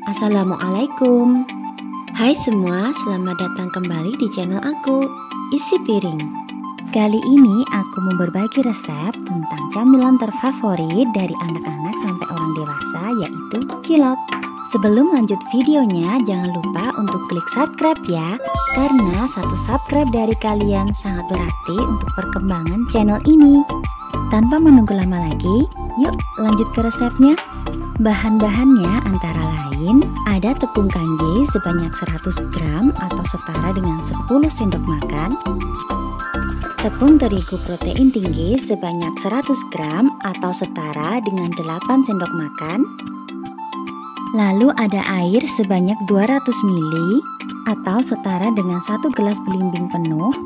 Assalamualaikum. Hai semua, selamat datang kembali di channel aku, Isi Piring. Kali ini aku mau berbagi resep tentang camilan terfavorit dari anak-anak sampai orang dewasa, yaitu cilok. Sebelum lanjut videonya, jangan lupa untuk klik subscribe ya, karena satu subscribe dari kalian sangat berarti untuk perkembangan channel ini. Tanpa menunggu lama lagi, yuk lanjut ke resepnya. Bahan-bahannya antara lain ada tepung kanji sebanyak 100 gram atau setara dengan 10 sendok makan, tepung terigu protein tinggi sebanyak 100 gram atau setara dengan 8 sendok makan, lalu ada air sebanyak 200 ml atau setara dengan 1 gelas belimbing penuh.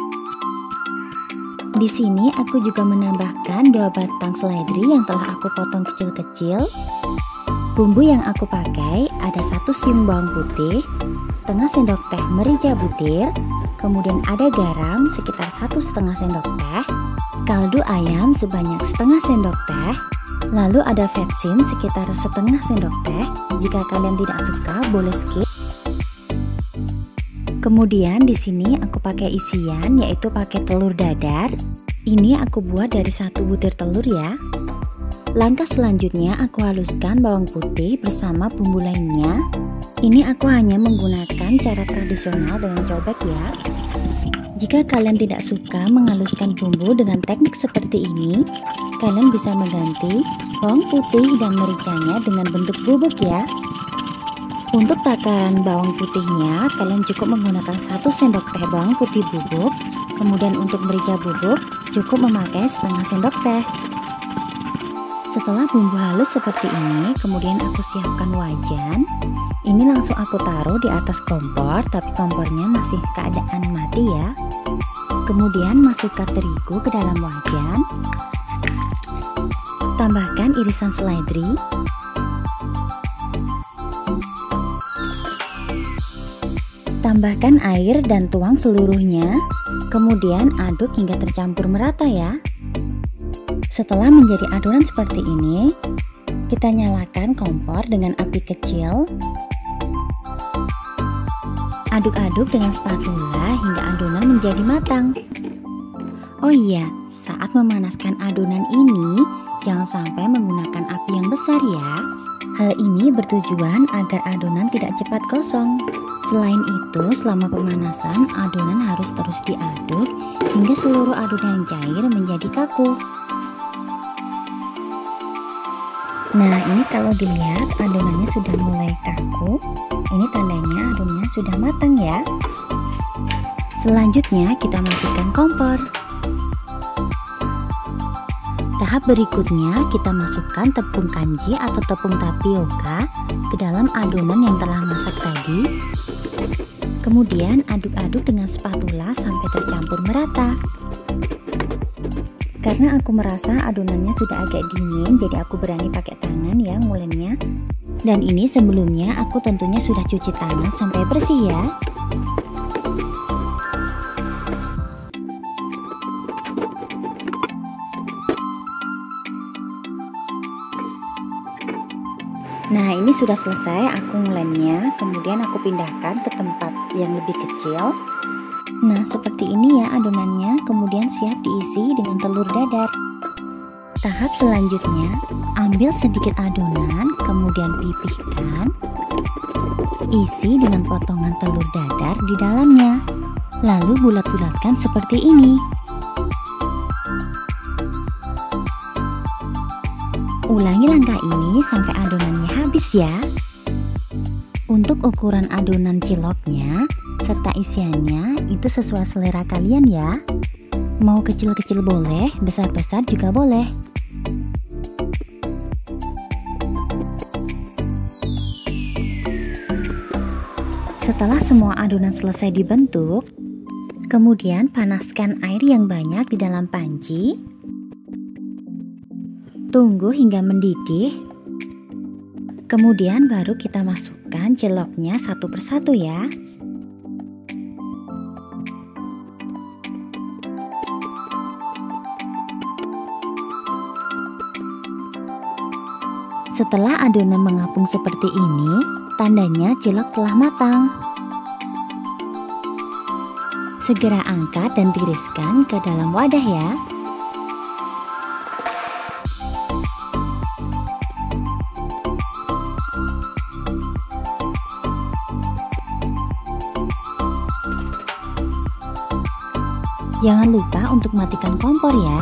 Di sini aku juga menambahkan 2 batang seledri yang telah aku potong kecil-kecil. Bumbu yang aku pakai ada 1 siung bawang putih, setengah sendok teh merica butir, kemudian ada garam sekitar 1,5 sendok teh, kaldu ayam sebanyak setengah sendok teh, lalu ada vetsin sekitar setengah sendok teh. Jika kalian tidak suka boleh skip. Kemudian di sini aku pakai isian, yaitu pakai telur dadar. Ini aku buat dari 1 butir telur ya. Langkah selanjutnya aku haluskan bawang putih bersama bumbu lainnya. Ini aku hanya menggunakan cara tradisional dengan cobek ya. Jika kalian tidak suka menghaluskan bumbu dengan teknik seperti ini, kalian bisa mengganti bawang putih dan mericanya dengan bentuk bubuk ya. Untuk takaran bawang putihnya, kalian cukup menggunakan 1 sendok teh bawang putih bubuk. Kemudian untuk merica bubuk, cukup memakai setengah sendok teh. Setelah bumbu halus seperti ini, kemudian aku siapkan wajan. Ini langsung aku taruh di atas kompor, tapi kompornya masih keadaan mati ya. Kemudian masukkan terigu ke dalam wajan. Tambahkan irisan seledri. Tambahkan air dan tuang seluruhnya. Kemudian aduk hingga tercampur merata ya. Setelah menjadi adonan seperti ini, kita nyalakan kompor dengan api kecil. Aduk-aduk dengan spatula hingga adonan menjadi matang. Oh iya, saat memanaskan adonan ini, jangan sampai menggunakan api yang besar ya. Hal ini bertujuan agar adonan tidak cepat gosong. Selain itu, selama pemanasan, adonan harus terus diaduk hingga seluruh adonan cair menjadi kaku. Nah, ini kalau dilihat adonannya sudah mulai kaku. Ini tandanya adonannya sudah matang ya. Selanjutnya kita matikan kompor. Tahap berikutnya kita masukkan tepung kanji atau tepung tapioka ke dalam adonan yang telah masak tadi. Kemudian aduk-aduk dengan spatula sampai tercampur merata. Karena aku merasa adonannya sudah agak dingin, jadi aku berani pakai tangan ya ngulennya. Dan ini sebelumnya aku tentunya sudah cuci tangan sampai bersih ya. Nah, ini sudah selesai aku ngulennya, kemudian aku pindahkan ke tempat yang lebih kecil. Nah, seperti ini ya adonannya, kemudian siap diisi dengan telur dadar. Tahap selanjutnya, ambil sedikit adonan, kemudian pipihkan. Isi dengan potongan telur dadar di dalamnya. Lalu bulat-bulatkan seperti ini. Ulangi langkah ini sampai adonannya habis ya. Untuk ukuran adonan ciloknya serta isiannya itu sesuai selera kalian ya. Mau kecil-kecil boleh, besar-besar juga boleh. Setelah semua adonan selesai dibentuk, kemudian panaskan air yang banyak di dalam panci. Tunggu hingga mendidih. Kemudian baru kita masukkan ciloknya satu persatu ya. Setelah adonan mengapung seperti ini, tandanya cilok telah matang. Segera angkat dan tiriskan ke dalam wadah ya. Jangan lupa untuk matikan kompor ya.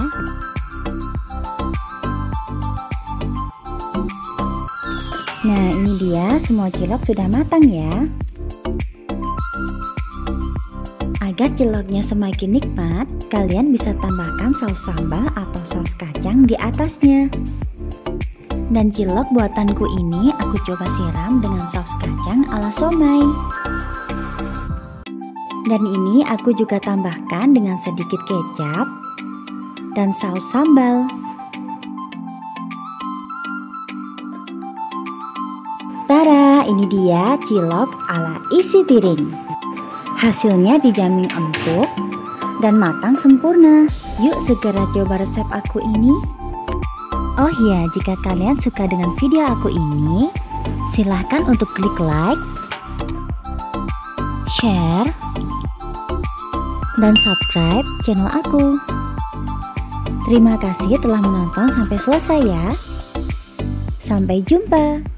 Nah, ini dia semua cilok sudah matang ya. Agar ciloknya semakin nikmat, kalian bisa tambahkan saus sambal atau saus kacang di atasnya. Dan cilok buatanku ini aku coba siram dengan saus kacang ala somai. Dan ini aku juga tambahkan dengan sedikit kecap dan saus sambal. Tada, ini dia cilok ala isi piring. Hasilnya dijamin empuk dan matang sempurna. Yuk segera coba resep aku ini. Oh iya, jika kalian suka dengan video aku ini, silahkan untuk klik like, share, dan subscribe channel aku. Terima kasih telah menonton sampai selesai ya. Sampai jumpa.